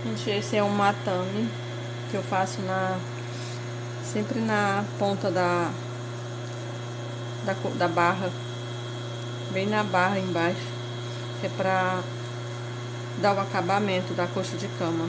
Gente, esse é um matame que eu faço sempre na ponta da barra, bem na barra embaixo, que é pra dar o acabamento da coxa de cama.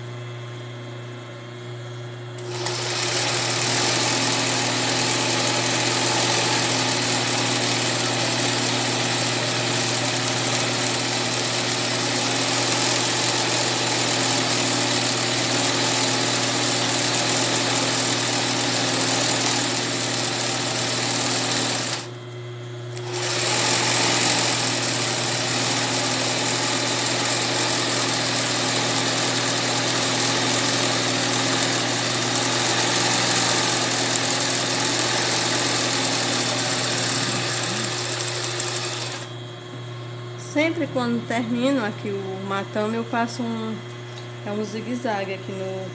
Sempre quando termino aqui o matame, eu passo um zigue-zague aqui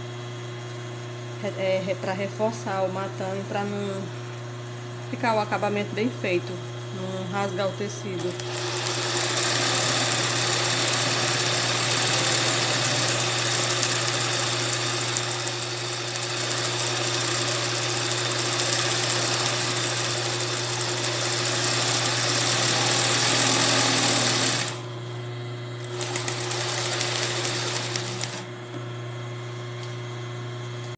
para reforçar o matame, para não ficar o acabamento bem feito, não rasgar o tecido.